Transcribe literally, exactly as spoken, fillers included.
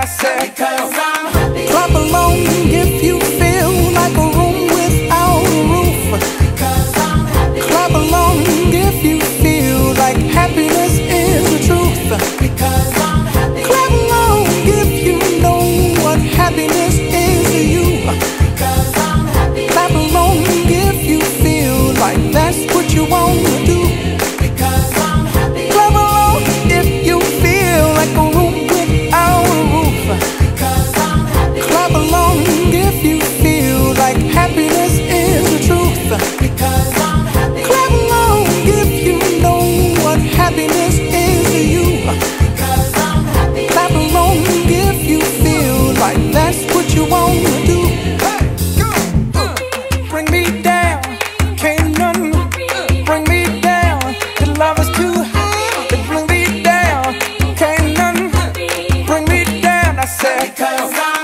said, because I'm happy. clap along if you feel like a room without a roof. Because I'm happy. Clap along if you feel like happiness is the truth. Because I'm happy. Clap along if you know what happiness is to you. Because I'm happy. Clap along if you feel like that's what you want to do. Because I'm happy. Clap along if you feel like a room without a roof. Because I'm happy. Clap along if you feel like happiness is the truth. Because I'm happy. Clap along if you know what happiness is to you. Because I'm happy. Clap along if you feel like that's what you want to do. Bring me down, can't none bring me down. The love is too high to bring me down, can't none bring me down. I said, Because I'm